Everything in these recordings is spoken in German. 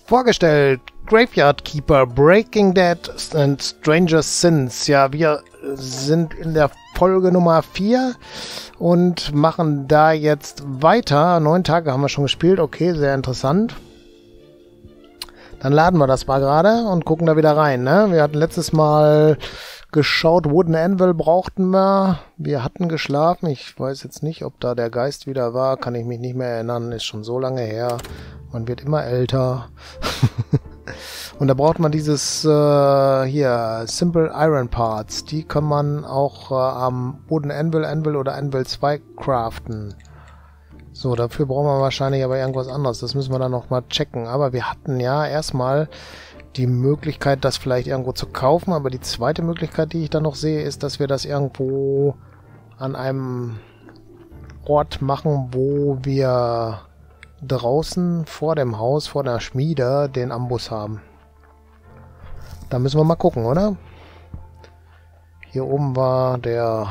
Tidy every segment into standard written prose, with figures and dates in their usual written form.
vorgestellt. Graveyard Keeper, Breaking Dead and Stranger Sins. Ja, wir sind in der Folge Nummer 4 und machen da jetzt weiter. 9 Tage haben wir schon gespielt. Okay, sehr interessant. Dann laden wir das mal gerade und gucken da wieder rein. Ne? Wir hatten letztes Mal geschaut, Wooden Anvil brauchten wir. Wir hatten geschlafen. Ich weiß jetzt nicht, ob da der Geist wieder war. Kann ich mich nicht mehr erinnern. Ist schon so lange her. Man wird immer älter. Und da braucht man dieses hier, Simple Iron Parts. Die kann man auch am Wooden Anvil oder Anvil 2 craften. So, dafür brauchen wir wahrscheinlich aber irgendwas anderes. Das müssen wir dann nochmal checken. Aber wir hatten ja erstmal die Möglichkeit, das vielleicht irgendwo zu kaufen. Aber die zweite Möglichkeit, die ich dann noch sehe, ist, dass wir das irgendwo an einem Ort machen, wo wir draußen vor dem Haus, vor der Schmiede, den Amboss haben. Da müssen wir mal gucken, oder? Hier oben war der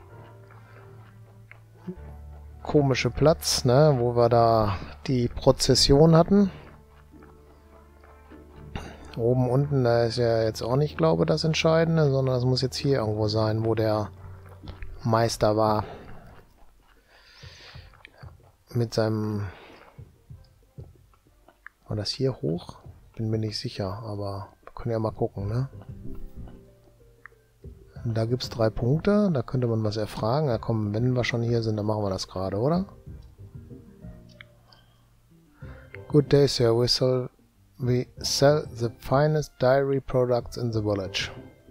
komische Platz, ne, wo wir da die Prozession hatten. Oben, unten, da ist ja jetzt auch nicht, glaube ich, das Entscheidende, sondern das muss jetzt hier irgendwo sein, wo der Meister war. Mit seinem... War das hier hoch? Bin mir nicht sicher, aber wir können ja mal gucken, ne? Da gibt es 3 Punkte, da könnte man was erfragen. Ja komm, wenn wir schon hier sind, dann machen wir das gerade, oder? Good day, sir. We sell the finest dairy products in the village.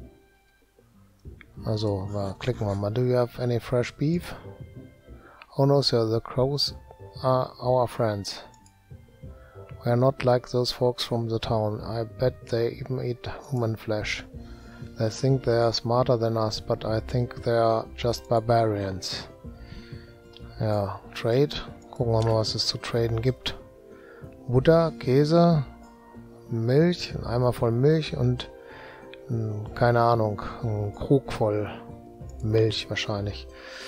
Also, klicken wir mal. Do you have any fresh beef? Oh no, sir. The crows are our friends. We are not like those folks from the town. I bet they even eat human flesh. They think they are smarter than us, but I think they are just barbarians. Ja, Trade. Gucken wir mal, was es zu traden gibt. Butter, Käse, Milch, ein Eimer voll Milch und keine Ahnung, ein Krug voll Milch wahrscheinlich.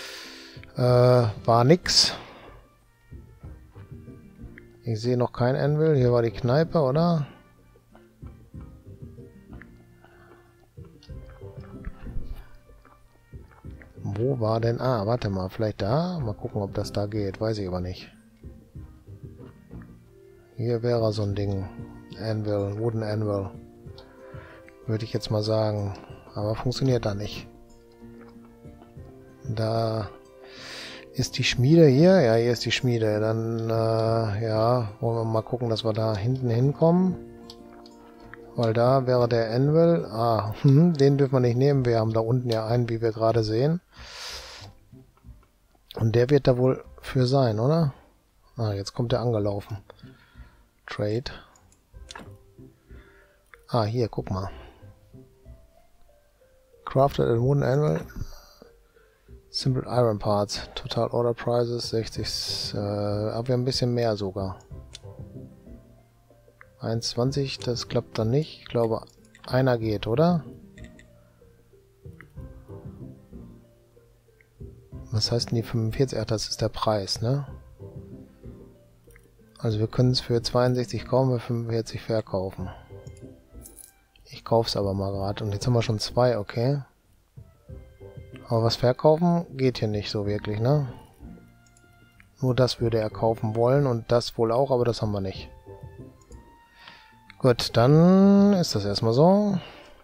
War nix. Ich sehe noch kein Anvil. Hier war die Kneipe, oder? Wo war denn... Ah, warte mal. Vielleicht da? Mal gucken, ob das da geht. Weiß ich aber nicht. Hier wäre so ein Ding. Anvil. Wooden Anvil. Würde ich jetzt mal sagen. Aber funktioniert da nicht. Da ist die Schmiede hier. Ja, hier ist die Schmiede. Dann, ja, wollen wir mal gucken, dass wir da hinten hinkommen. Weil da wäre der Anvil. Ah, den dürfen wir nicht nehmen. Wir haben da unten ja einen, wie wir gerade sehen. Und der wird da wohl für sein, oder? Ah, jetzt kommt der angelaufen. Trade. Ah, hier, guck mal. Crafted a wooden anvil. Simple Iron Parts. Total Order Prices 60. Aber wir haben ein bisschen mehr sogar. 1,20, das klappt dann nicht. Ich glaube, einer geht, oder? Was heißt denn die 45? Ach, das ist der Preis, ne? Also wir können es für 62 kaufen, für 45 verkaufen. Ich kaufe es aber mal gerade. Und jetzt haben wir schon 2, okay. Aber was verkaufen geht hier nicht so wirklich, ne? Nur das würde er kaufen wollen und das wohl auch, aber das haben wir nicht. Gut, dann ist das erstmal so.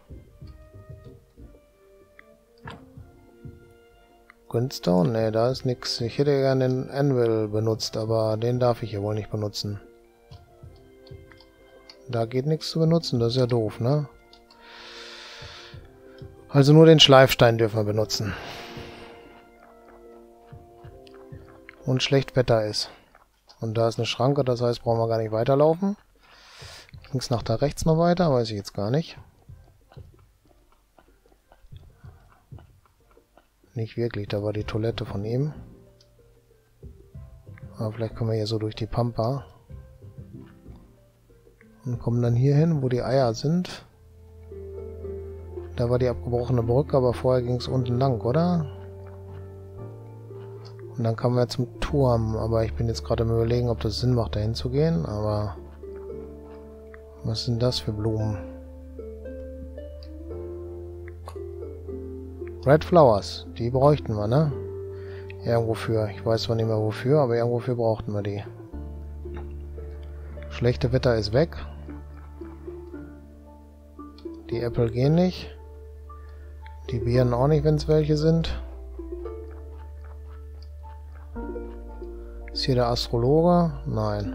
Grindstone? Ne, da ist nichts. Ich hätte gerne den Anvil benutzt, aber den darf ich hier wohl nicht benutzen. Da geht nichts zu benutzen, das ist ja doof, ne? Also nur den Schleifstein dürfen wir benutzen. Und schlecht Wetter ist. Und da ist eine Schranke, das heißt, brauchen wir gar nicht weiterlaufen. Ging es nach da rechts noch weiter? Weiß ich jetzt gar nicht. Nicht wirklich, da war die Toilette von ihm. Aber vielleicht kommen wir hier so durch die Pampa. Und kommen dann hier hin, wo die Eier sind. Da war die abgebrochene Brücke, aber vorher ging es unten lang, oder? Und dann kamen wir zum Turm, aber ich bin jetzt gerade am Überlegen, ob das Sinn macht, da hinzugehen, aber Was sind das für Blumen? Red Flowers, die bräuchten wir, ne? Irgendwo für. Ich weiß zwar nicht mehr wofür, aber irgendwo für brauchten wir die. Schlechte Wetter ist weg. Die Äpfel gehen nicht. Die Birnen auch nicht, wenn es welche sind. Ist hier der Astrologe? Nein.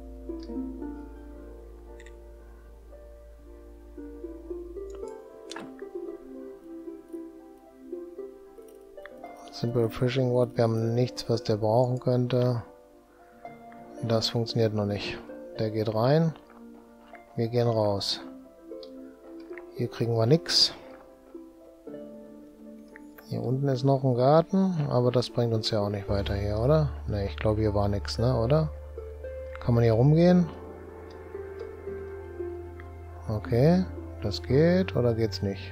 Simple Fishing Rod. Wir haben nichts, was der brauchen könnte. Das funktioniert noch nicht. Der geht rein. Wir gehen raus. Hier kriegen wir nichts. Hier unten ist noch ein Garten, aber das bringt uns ja auch nicht weiter hier, oder? Ne, ich glaube, hier war nichts, ne, oder? Kann man hier rumgehen? Okay, das geht, oder geht's nicht?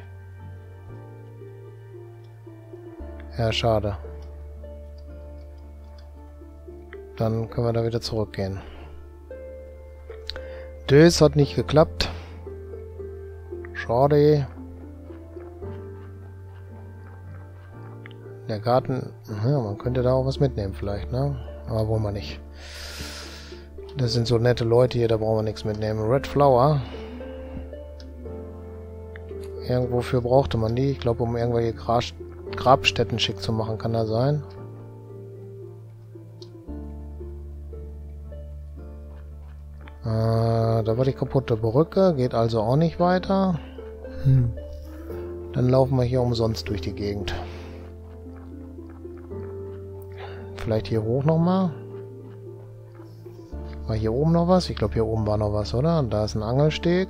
Ja, schade. Dann können wir da wieder zurückgehen. Das hat nicht geklappt. Schade. Der Garten, ja, man könnte da auch was mitnehmen vielleicht, ne? Aber wollen wir nicht. Das sind so nette Leute hier, da brauchen wir nichts mitnehmen. Red Flower. Irgendwofür brauchte man die. Ich glaube, um irgendwelche Grabstätten schick zu machen, kann das sein? Da war die kaputte Brücke, geht also auch nicht weiter. Dann laufen wir hier umsonst durch die Gegend. Vielleicht hier hoch nochmal. War hier oben noch was? Ich glaube, hier oben war noch was, oder? Und da ist ein Angelsteg.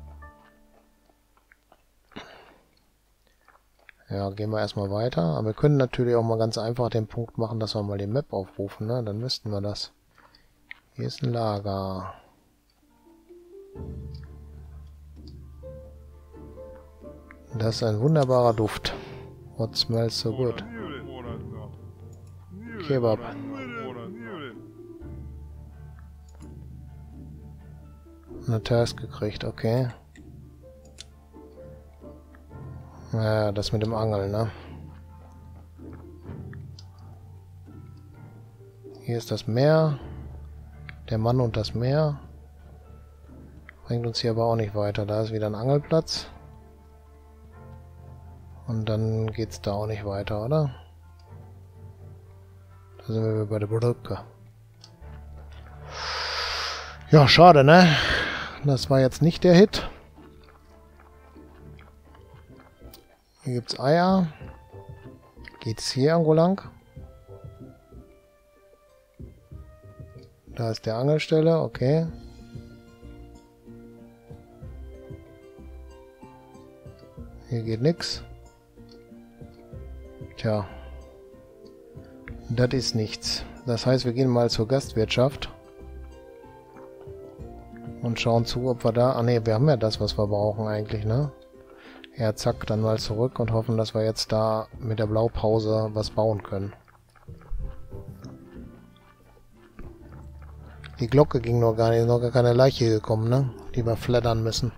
Ja, gehen wir erstmal weiter. Aber wir können natürlich auch mal ganz einfach den Punkt machen, dass wir mal die Map aufrufen, ne? Dann wüssten wir das. Hier ist ein Lager. Das ist ein wunderbarer Duft. What smells so good? Kebab. Eine Task gekriegt, okay. Ja, das mit dem Angeln, ne? Hier ist das Meer. Der Mann und das Meer. Bringt uns hier aber auch nicht weiter. Da ist wieder ein Angelplatz. Und dann geht's da auch nicht weiter, oder? Da sind wir wieder bei der Brücke. Ja, schade, ne? Das war jetzt nicht der Hit. Hier gibt's Eier. Geht's hier irgendwo lang? Da ist der Angelstelle, okay. Hier geht nix. Tja. Das ist nichts. Das heißt, wir gehen mal zur Gastwirtschaft. Und schauen zu, ob wir da... Ah ne, wir haben ja das, was wir brauchen eigentlich, ne? Ja, zack, dann mal zurück und hoffen, dass wir jetzt da mit der Blaupause was bauen können. Die Glocke ging noch gar nicht, noch gar keine Leiche gekommen, ne? Die wir flattern müssen.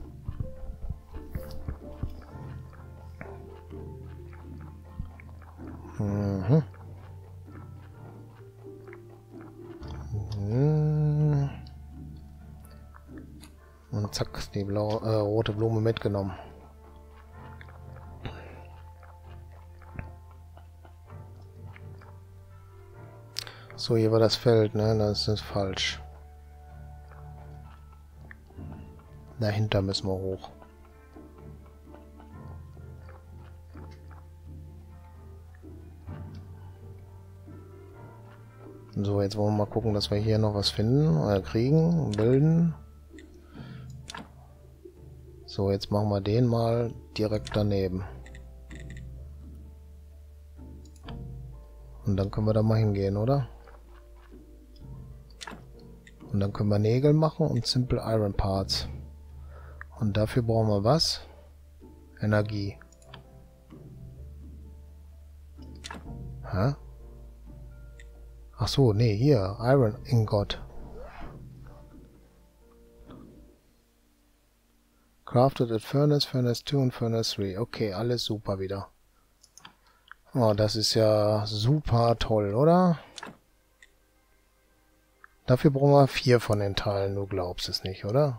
Mhm. Und zack, die rote Blume mitgenommen. So, hier war das Feld, ne? Das ist falsch. Dahinter müssen wir hoch. So, jetzt wollen wir mal gucken, dass wir hier noch was finden oder kriegen, bilden. So, jetzt machen wir den mal direkt daneben. Und dann können wir da mal hingehen, oder? Und dann können wir Nägel machen und Simple Iron Parts. Und dafür brauchen wir was? Energie. Hä? Ach so, nee, hier. Iron Ingot. Crafted at Furnace, Furnace 2 und Furnace 3. Okay, alles super wieder. Oh, das ist ja super toll, oder? Dafür brauchen wir 4 von den Teilen, du glaubst es nicht, oder?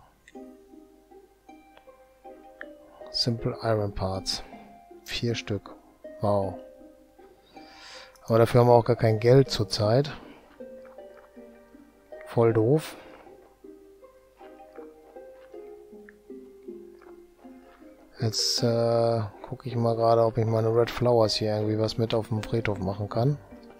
Simple Iron Parts. 4 Stück. Wow. Aber dafür haben wir auch gar kein Geld zurzeit. Voll doof. Jetzt gucke ich mal gerade, ob ich meine Red Flowers hier irgendwie was mit auf dem Friedhof machen kann.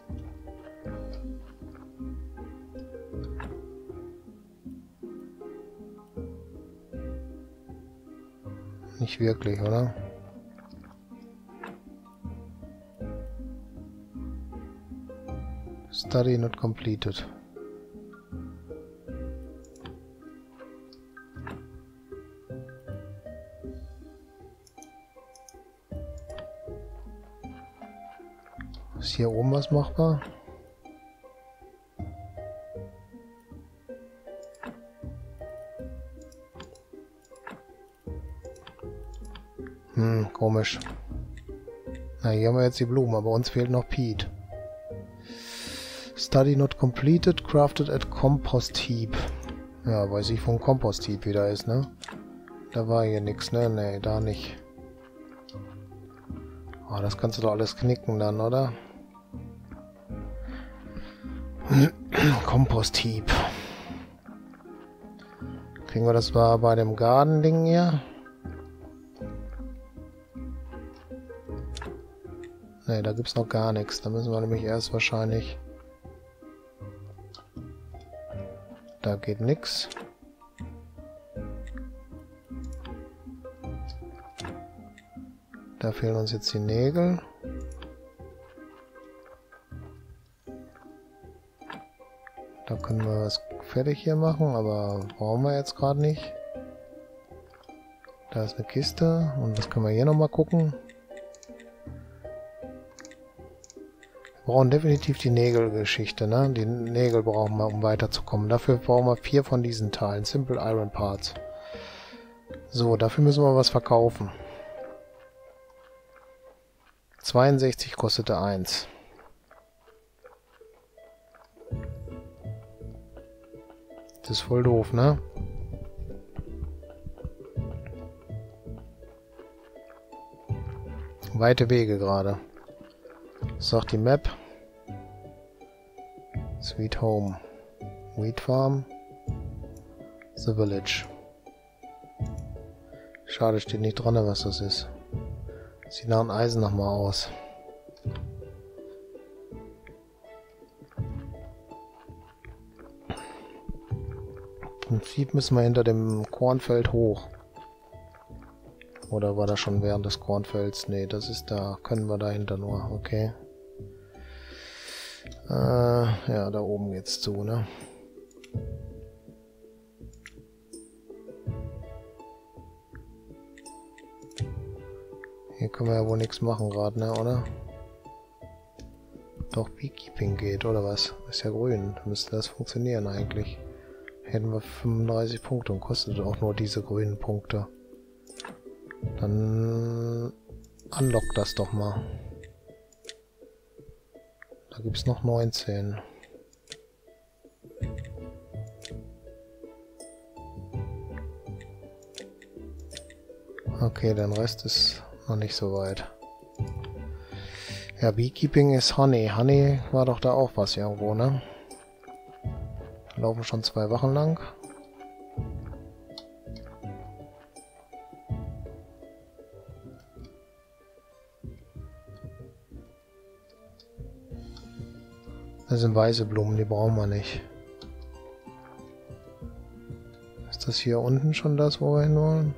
Nicht wirklich, oder? Study not completed. Ist hier oben was machbar? Komisch. Na, hier haben wir jetzt die Blumen, aber uns fehlt noch Peat. Study not completed, crafted at Compost Heap. Ja, weiß ich, wo ein Compost Heap wieder ist, ne? Da war hier nichts, ne? Ne, da nicht. Oh, das kannst du doch alles knicken dann, oder? Compost Heap. Kriegen wir das mal bei dem Garden-Ding hier? Ne, da gibt's noch gar nichts. Da müssen wir nämlich erst wahrscheinlich... Da geht nix. Da fehlen uns jetzt die Nägel. Da können wir was fertig hier machen, aber brauchen wir jetzt gerade nicht. Da ist eine Kiste. Und was können wir hier nochmal gucken? Wir brauchen definitiv die Nägelgeschichte, ne? Die Nägel brauchen wir, um weiterzukommen. Dafür brauchen wir 4 von diesen Teilen. Simple Iron Parts. So, dafür müssen wir was verkaufen. 62 kostete 1. Das ist voll doof, ne? Weite Wege gerade. Sagt die Map. Sweet Home. Wheat Farm. The Village. Schade, steht nicht dran, was das ist. Sieht nach einem Eisen nochmal aus. Im Prinzip müssen wir hinter dem Kornfeld hoch. Oder war das schon während des Kornfelds? Nee, das ist da. Können wir dahinter nur. Okay. Ja, da oben geht's zu, ne? Hier können wir ja wohl nichts machen gerade, ne, oder? Doch, Beekeeping geht, oder was? Ist ja grün. Müsste das funktionieren eigentlich. Hätten wir 35 Punkte und kostet auch nur diese grünen Punkte. Dann unlock das doch mal. Da gibt es noch 19. Okay, der Rest ist noch nicht so weit. Ja, Beekeeping ist Honey. Honey war doch da auch was irgendwo, ne? Laufen schon 2 Wochen lang. Das sind weiße Blumen, die brauchen wir nicht. Ist das hier unten schon das, wo wir hin wollen?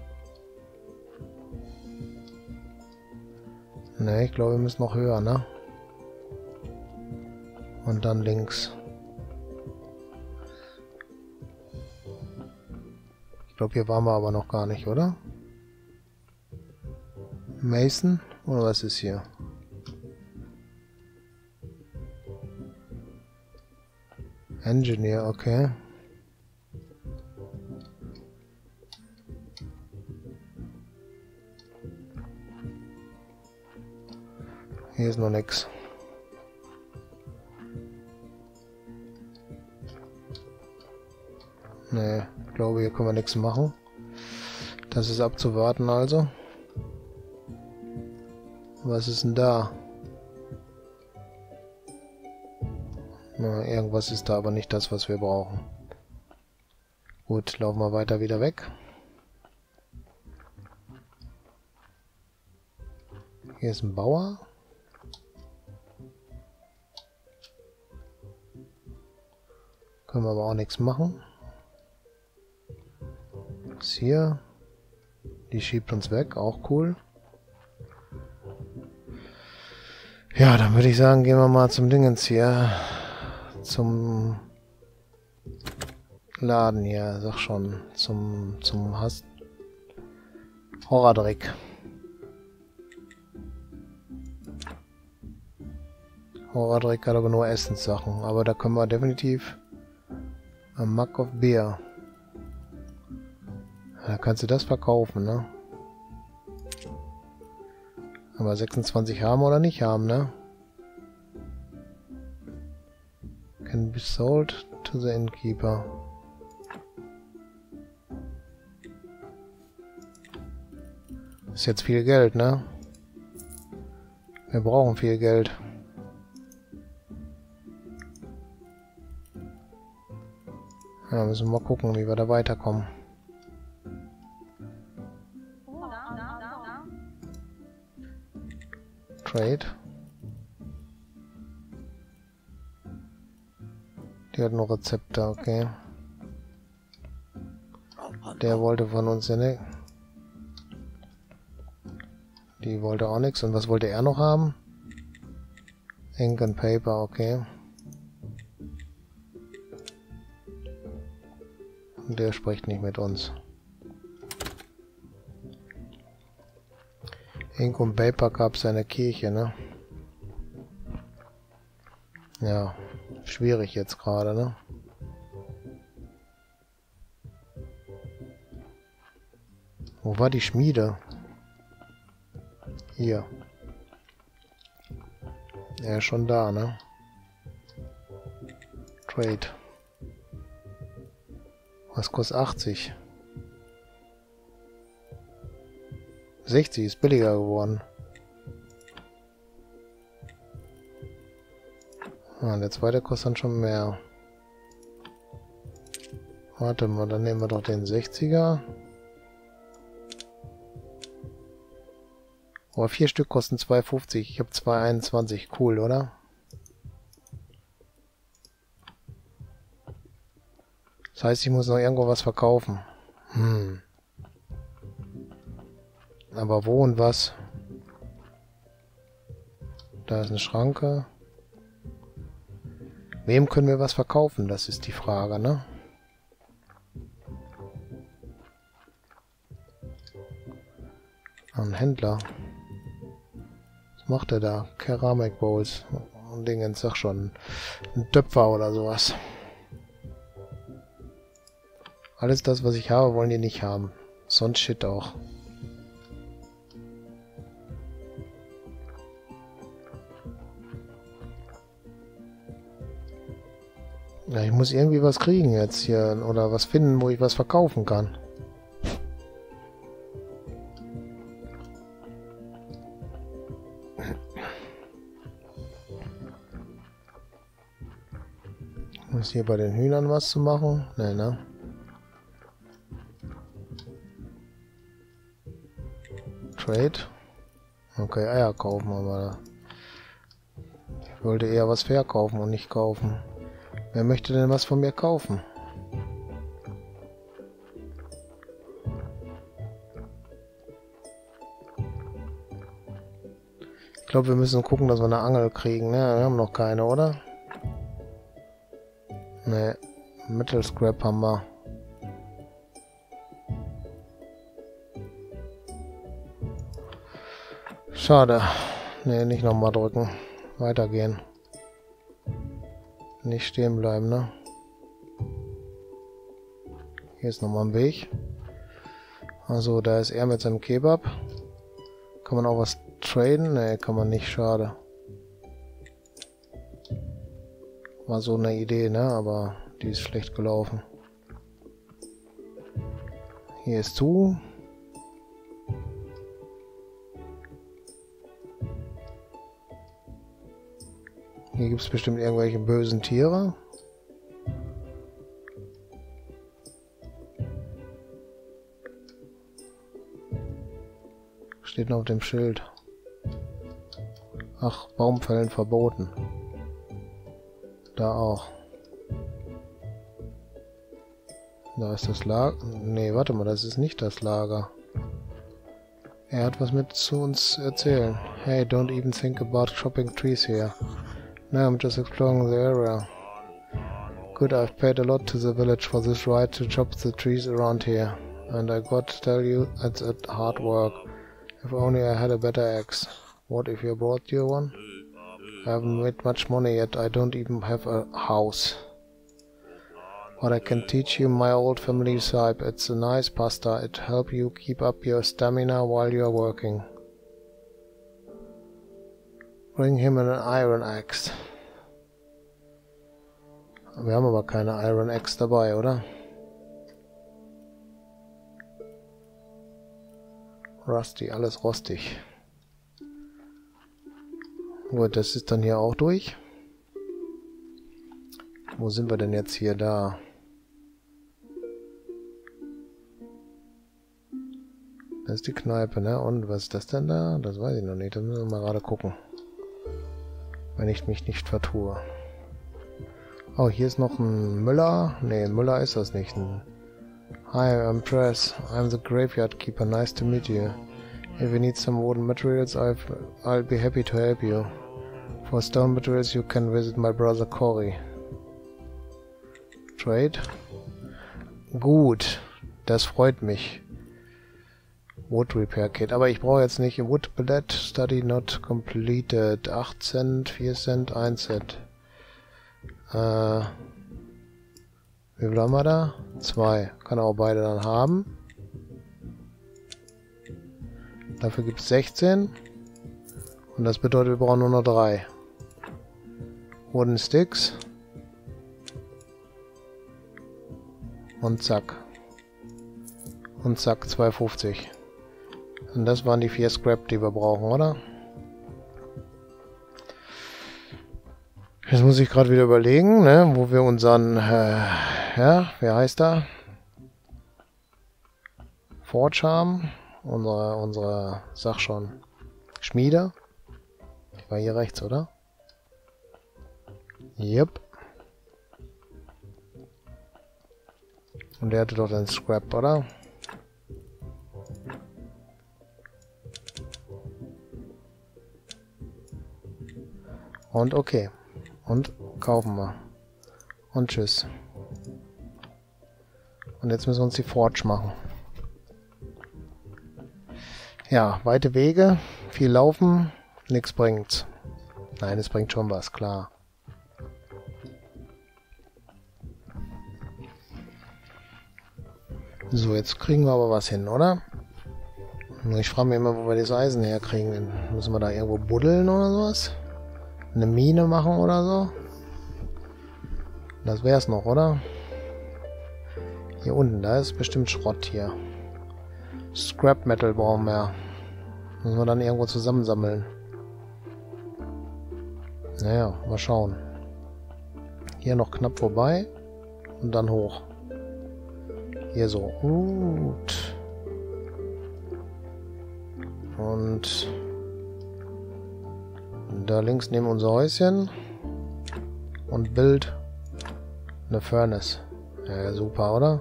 Ne, ich glaube, wir müssen noch höher, ne? Und dann links. Ich glaube, hier waren wir aber noch gar nicht, oder? Mason? Oder was ist hier? Engineer, okay. Hier ist noch nichts. Ne, ich glaube, hier können wir nichts machen. Das ist abzuwarten also. Was ist denn da? Na, irgendwas ist da, aber nicht das, was wir brauchen. Gut, laufen wir weiter wieder weg. Hier ist ein Bauer. Können wir aber auch nichts machen. Was ist hier? Die schiebt uns weg, auch cool. Ja, dann würde ich sagen, gehen wir mal zum Dingens hier. Zum Laden hier, sag schon. Zum Horadrick. Horadrick hat aber nur Essenssachen. Aber da können wir definitiv ein Mug of Beer. Da kannst du das verkaufen, ne? Aber 26 haben oder nicht haben, ne? Can be sold to the innkeeper. Ist jetzt viel Geld, ne? Wir brauchen viel Geld. Ja, müssen wir mal gucken, wie wir da weiterkommen. Trade. Die hat noch Rezepte, okay. Der wollte von uns ja nicht. Die wollte auch nichts. Und was wollte er noch haben? Ink and Paper, okay. Und der spricht nicht mit uns. Ink und Paper gab es eine Kirche, ne? Ja, schwierig jetzt gerade, ne? Wo war die Schmiede? Hier. Er ist schon da, ne? Trade. Was kostet 80? 60 ist billiger geworden. Ah, der zweite kostet dann schon mehr. Warte mal, dann nehmen wir doch den 60er. Aber 4 Stück kosten 2,50. Ich habe 2,21. Cool, oder? Das heißt, ich muss noch irgendwo was verkaufen. Aber wo und was? Da ist eine Schranke. Wem können wir was verkaufen? Das ist die Frage, ne? Ein Händler. Was macht er da? Keramik Bowls. Und Dingens, sag schon. Ein Töpfer oder sowas. Alles das, was ich habe, wollen die nicht haben. Sonst Shit auch. Ja, ich muss irgendwie was kriegen jetzt hier. Oder was finden, wo ich was verkaufen kann. Ist hier bei den Hühnern was zu machen? Nee, ne? Trade. Okay, Eier kaufen, aber ich wollte eher was verkaufen und nicht kaufen. Wer möchte denn was von mir kaufen? Ich glaube, wir müssen gucken, dass wir eine Angel kriegen. Ne, wir haben noch keine, oder? Ne, Metal Scrap haben wir. Schade. Ne, nicht nochmal drücken. Weitergehen. Nicht stehen bleiben, ne? Hier ist nochmal ein Weg. Also, da ist er mit seinem Kebab. Kann man auch was traden? Ne, kann man nicht. Schade. War so eine Idee, ne? Aber die ist schlecht gelaufen. Hier ist zu. Hier gibt es bestimmt irgendwelche bösen Tiere. Steht noch auf dem Schild. Ach, Baumfällen verboten. Da auch. Da ist das Lager. Nee, warte mal, das ist nicht das Lager. Er hat was mit zu uns erzählen. Hey, don't even think about chopping trees here. No, I'm just exploring the area. Good, I've paid a lot to the village for this right to chop the trees around here. And I got to tell you, it's hard work. If only I had a better axe. What if you brought you one? I haven't made much money yet, I don't even have a house. But I can teach you my old family type. It's a nice pasta. It helps you keep up your stamina while you're working. Bring him an iron axe. Wir haben aber keine Iron Axe dabei, oder? Rusty, alles rostig. Gut, das ist dann hier auch durch. Wo sind wir denn jetzt hier? Da. Das ist die Kneipe, ne? Und was ist das denn da? Das weiß ich noch nicht. Das müssen wir mal gerade gucken. Wenn ich mich nicht vertue. Oh, hier ist noch ein Müller. Ne, Müller ist das nicht. Hi, I'm Press. I'm the graveyard keeper. Nice to meet you. If you need some wooden materials, I'll be happy to help you. For stone materials, you can visit my brother Cory. Trade. Gut, das freut mich. Wood Repair Kit. Aber ich brauche jetzt nicht Wood Bullet. Study not completed. 8 Cent, 4 Cent, 1 Cent. Wie viel haben wir da? 2. Kann auch beide dann haben. Dafür gibt es 16. Und das bedeutet, wir brauchen nur noch 3. Wooden Sticks. Und zack. Und zack, 2,50. Und das waren die 4 Scrap, die wir brauchen, oder? Jetzt muss ich gerade wieder überlegen, ne, wo wir unseren, ja, wer heißt da? Forge haben. Unsere, sag schon, Schmiede. Die war hier rechts, oder? Yep. Und der hatte doch den Scrap, oder? Und okay. Und kaufen wir. Und tschüss. Und jetzt müssen wir uns die Forge machen. Ja, weite Wege, viel laufen, nichts bringt's. Nein, es bringt schon was, klar. So, jetzt kriegen wir aber was hin, oder? Ich frage mich immer, wo wir das Eisen herkriegen. Müssen wir da irgendwo buddeln oder sowas? Eine Mine machen oder so? Das wär's noch, oder? Hier unten, da ist bestimmt Schrott hier. Scrap Metal brauchen wir. Müssen wir dann irgendwo zusammensammeln. Naja, mal schauen. Hier noch knapp vorbei. Und dann hoch. Hier so. Gut. Und da links neben unser Häuschen. Und Bild eine Furnace. Ja, super, oder?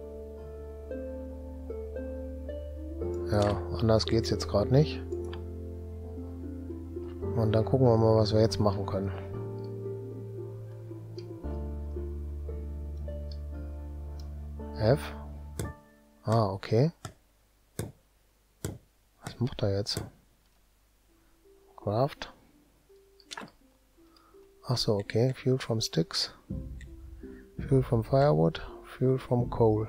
Ja, anders geht's jetzt gerade nicht. Und dann gucken wir mal, was wir jetzt machen können. F. Ah, okay. Was macht er jetzt? Craft. Ach so, okay. Fuel from sticks. Fuel from firewood. Fuel from coal.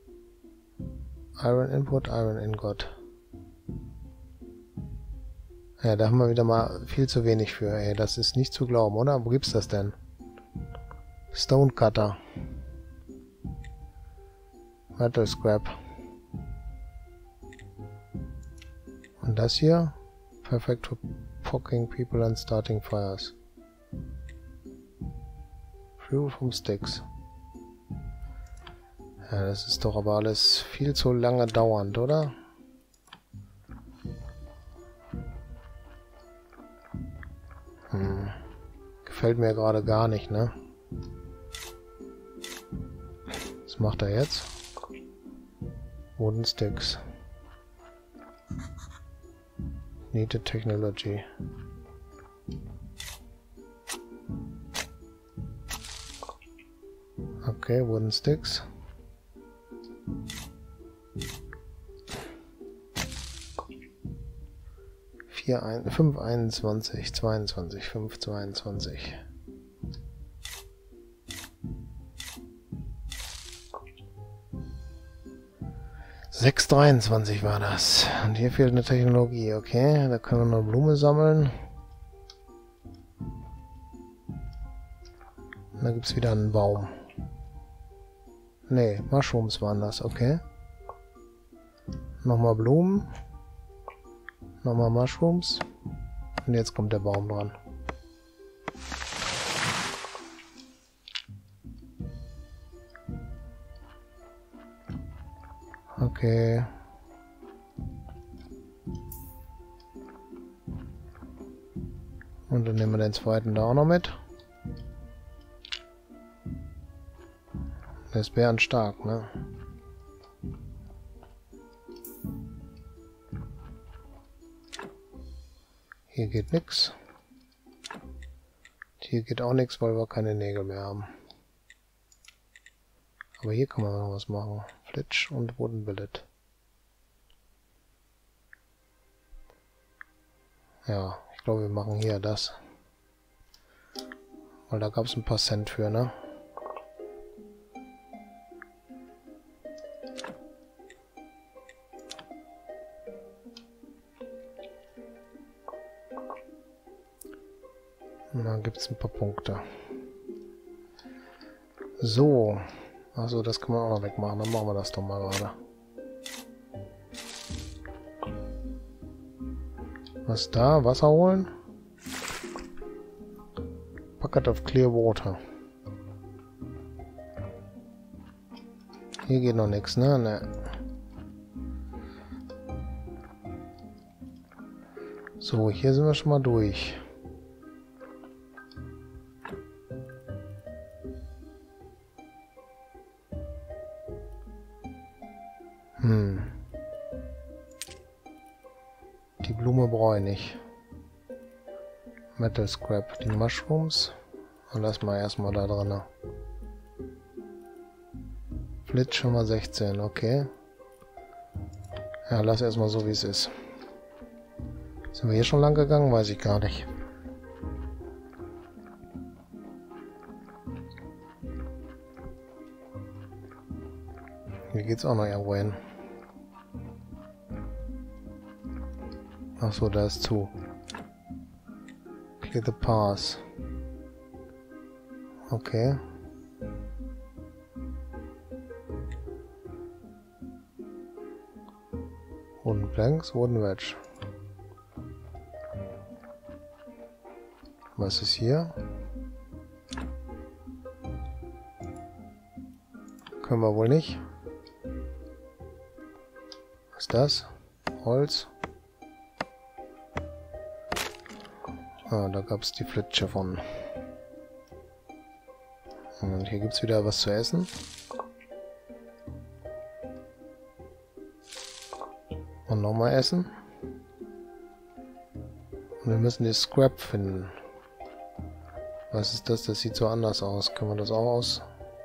Iron input, iron ingot. Ja, da haben wir wieder mal viel zu wenig für, ey. Das ist nicht zu glauben, oder? Wo gibt's das denn? Stonecutter. Metal Scrap. Und das hier? Perfect for poking people and starting fires. Fuel from sticks. Ja, das ist doch aber alles viel zu lange dauernd, oder? Gefällt mir gerade gar nicht, ne? Was macht er jetzt? Wooden Sticks. Needed Technology. Okay, Wooden Sticks. Fünf 21, 22, 5, 22. Sechs 23 war das. Und hier fehlt eine Technologie, okay. Da können wir noch Blume sammeln. Und da gibt es wieder einen Baum. Nee, Mushrooms waren das, okay. Nochmal Blumen. Nochmal Mushrooms. Und jetzt kommt der Baum dran. Okay. Und dann nehmen wir den zweiten da auch noch mit. Der ist bärenstark, ne? Hier geht nix. Hier geht auch nichts, weil wir keine Nägel mehr haben. Aber hier kann man noch was machen. Flitsch und Wooden Billet. Ja, ich glaube, wir machen hier das. Weil da gab es ein paar Cent für, ne? Und dann gibt es ein paar Punkte. So. Achso, das kann man auch noch wegmachen. Dann machen wir das doch mal gerade. Was ist da? Wasser holen? Bucket of clear water. Hier geht noch nichts, ne? Ne. So, hier sind wir schon mal durch. Die Blume brauche ich nicht. Metal Scrap, die Mushrooms. Und lass mal erstmal da drin. Flitsch schon mal 16, okay. Ja, lass erstmal so wie es ist. Sind wir hier schon lang gegangen? Weiß ich gar nicht. Hier geht's auch noch irgendwo hin. Achso, da ist zu. Clear the pass. Okay. Wooden Planks, Wooden Wedge. Was ist hier? Können wir wohl nicht. Was ist das? Holz. Ah, da gab es die Flitsche von. Und hier gibt es wieder was zu essen. Und nochmal essen. Und wir müssen die Scrap finden. Was ist das? Das sieht so anders aus. Können wir das auch aus?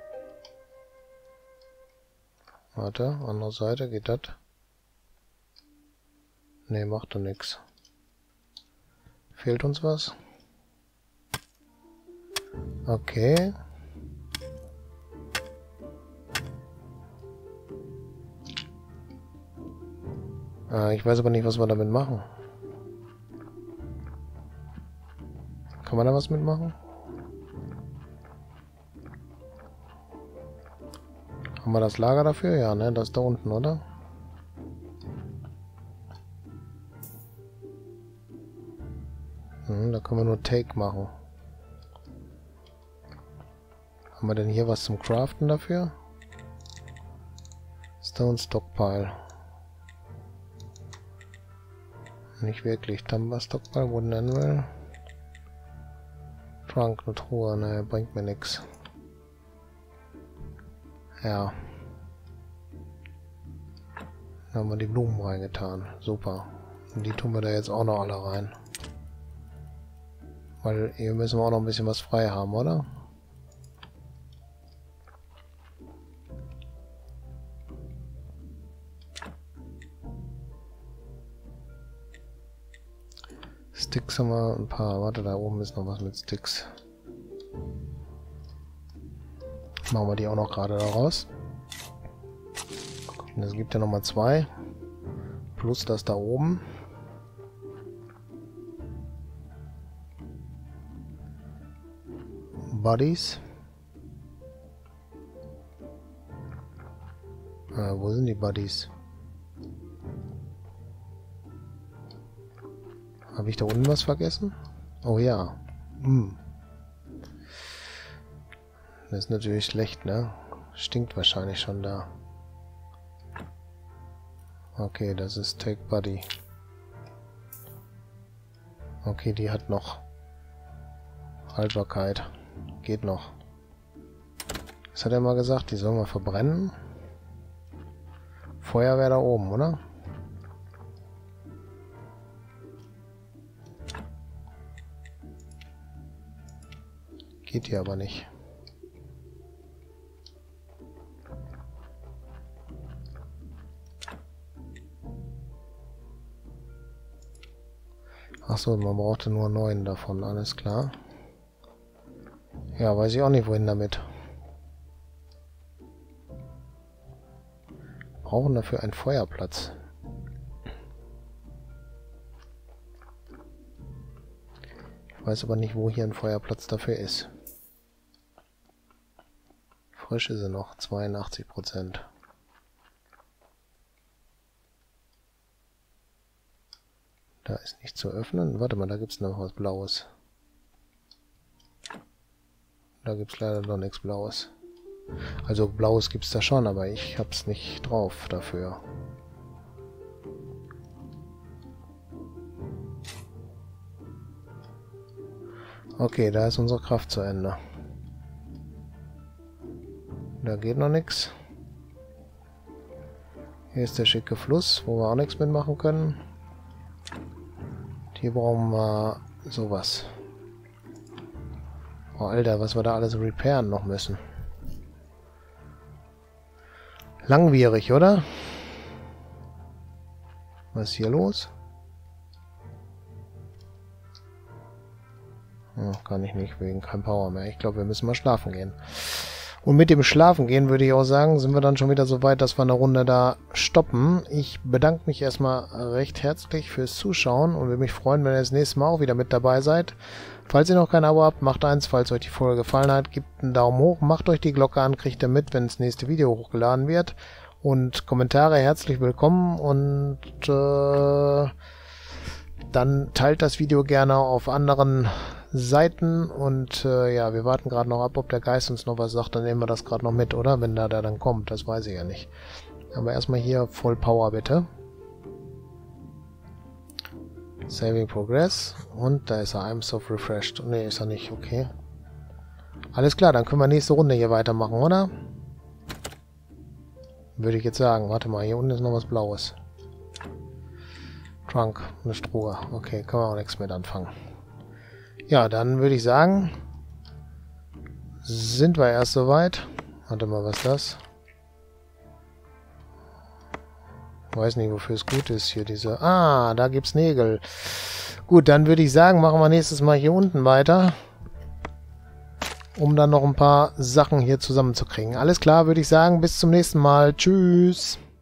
Warte, andere Seite, geht das? Ne, macht doch nichts. Fehlt uns was? Okay. Ich weiß aber nicht, was wir damit machen. Kann man da was mitmachen? Haben wir das Lager dafür? Ja, ne? Das ist da unten, oder? Da können wir nur Take machen. Haben wir denn hier was zum Craften dafür? Stone Stockpile. Nicht wirklich. Timber Stockpile, Wooden Anvil. Trunk, eine Truhe, ne, bringt mir nichts. Ja. Da haben wir die Blumen reingetan. Super. Und die tun wir da jetzt auch noch alle rein. Weil hier müssen wir auch noch ein bisschen was frei haben, oder? Sticks haben wir ein paar. Warte, da oben ist noch was mit Sticks. Machen wir die auch noch gerade da raus. Und es gibt ja nochmal 2. Plus das da oben. Buddies. Wo sind die Buddies? Habe ich da unten was vergessen? Oh ja. Das ist natürlich schlecht, ne? Stinkt wahrscheinlich schon da. Okay, das ist Take Buddy. Okay, die hat noch Haltbarkeit. Geht noch. Was hat er mal gesagt? Die sollen wir verbrennen? Feuerwehr da oben, oder? Geht hier aber nicht. Achso, man brauchte nur 9 davon, alles klar. Ja, weiß ich auch nicht, wohin damit. Brauchen dafür einen Feuerplatz. Ich weiß aber nicht, wo hier ein Feuerplatz dafür ist. Frisch ist sie noch, 82%. Da ist nicht zu öffnen. Warte mal, da gibt es noch was Blaues. Da gibt es leider noch nichts Blaues. Also Blaues gibt es da schon, aber ich hab's nicht drauf dafür. Okay, da ist unsere Kraft zu Ende. Da geht noch nichts. Hier ist der schicke Fluss, wo wir auch nichts mitmachen können. Hier brauchen wir sowas. Oh, Alter, was wir da alles repairen noch müssen. Langwierig, oder? Was ist hier los? Oh, kann ich nicht, wegen kein Power mehr. Ich glaube, wir müssen mal schlafen gehen. Und mit dem Schlafen gehen, würde ich auch sagen, sind wir dann schon wieder so weit, dass wir eine Runde da stoppen. Ich bedanke mich erstmal recht herzlich fürs Zuschauen und würde mich freuen, wenn ihr das nächste Mal auch wieder mit dabei seid. Falls ihr noch kein Abo habt, macht eins. Falls euch die Folge gefallen hat, gebt einen Daumen hoch, macht euch die Glocke an, kriegt ihr mit, wenn das nächste Video hochgeladen wird. Und Kommentare herzlich willkommen und dann teilt das Video gerne auf anderen Seiten und ja, wir warten gerade noch ab, ob der Geist uns noch was sagt, dann nehmen wir das gerade noch mit, oder? Wenn der dann kommt, das weiß ich ja nicht. Aber erstmal hier Voll Power bitte. Saving Progress und da ist er, I'm so refreshed. Ne, ist er nicht, okay. Alles klar, dann können wir nächste Runde hier weitermachen, oder? Würde ich jetzt sagen. Warte mal, hier unten ist noch was Blaues. Trunk, eine Truhe. Okay, können wir auch nichts mit anfangen. Ja, dann würde ich sagen, sind wir erst soweit. Warte mal, was ist das? Ich weiß nicht, wofür es gut ist, hier diese... Ah, da gibt's Nägel. Gut, dann würde ich sagen, machen wir nächstes Mal hier unten weiter. Um dann noch ein paar Sachen hier zusammenzukriegen. Alles klar, würde ich sagen, bis zum nächsten Mal. Tschüss.